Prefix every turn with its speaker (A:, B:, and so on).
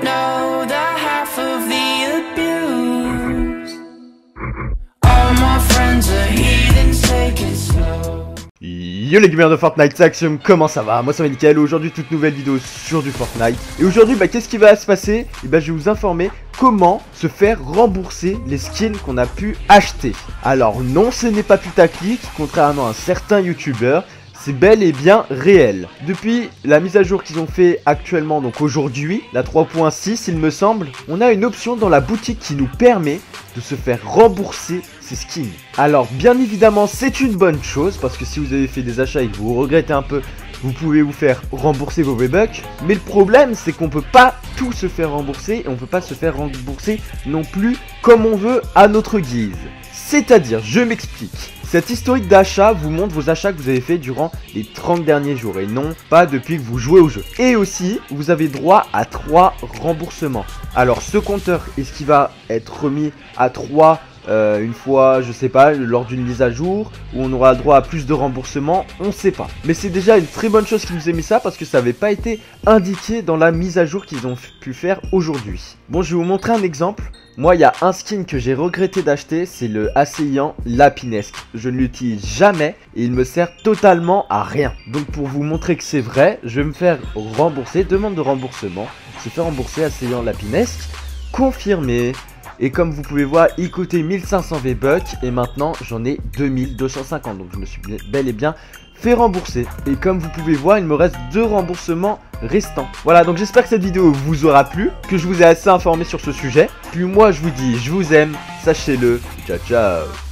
A: don't know the half of the abuse. All my friends are heathens, take it slow.
B: Yo les gamers de Fortnite, c'est Axiom, comment ça va? Moi ça va nickel, aujourd'hui toute nouvelle vidéo sur du Fortnite. Et aujourd'hui qu'est-ce qui va se passer? Je vais vous informer comment se faire rembourser les skins qu'on a pu acheter. Alors non, ce n'est pas putaclic, contrairement à un certain youtubeur. C'est bel et bien réel. Depuis la mise à jour qu'ils ont fait actuellement, donc aujourd'hui, la 3.6 il me semble, on a une option dans la boutique qui nous permet de se faire rembourser ces skins. Alors bien évidemment c'est une bonne chose, parce que si vous avez fait des achats et que vous regrettez un peu, vous pouvez vous faire rembourser vos V-Bucks. Mais le problème c'est qu'on peut pas tout se faire rembourser, et on peut pas se faire rembourser non plus comme on veut à notre guise. C'est-à-dire, je m'explique. Cette historique d'achat vous montre vos achats que vous avez fait durant les 30 derniers jours et non pas depuis que vous jouez au jeu. Et aussi, vous avez droit à 3 remboursements. Alors ce compteur, est-ce qu'il va être remis à 3 une fois, je sais pas, lors d'une mise à jour, où on aura le droit à plus de remboursements, on sait pas. Mais c'est déjà une très bonne chose qu'ils nous aient mis ça, parce que ça n'avait pas été indiqué dans la mise à jour qu'ils ont pu faire aujourd'hui. Bon, je vais vous montrer un exemple. Moi, il y a un skin que j'ai regretté d'acheter, c'est le assaillant Lapinesque. Je ne l'utilise jamais et il me sert totalement à rien. Donc pour vous montrer que c'est vrai, je vais me faire rembourser, demande de remboursement, se faire rembourser assaillant Lapinesque, confirmé. Et comme vous pouvez voir, il coûtait 1500 V-Bucks et maintenant j'en ai 2250. Donc je me suis bel et bien fait rembourser. Et comme vous pouvez voir, il me reste 2 remboursements restants. Voilà, donc j'espère que cette vidéo vous aura plu, que je vous ai assez informé sur ce sujet. Puis moi je vous dis, je vous aime, sachez-le, ciao ciao.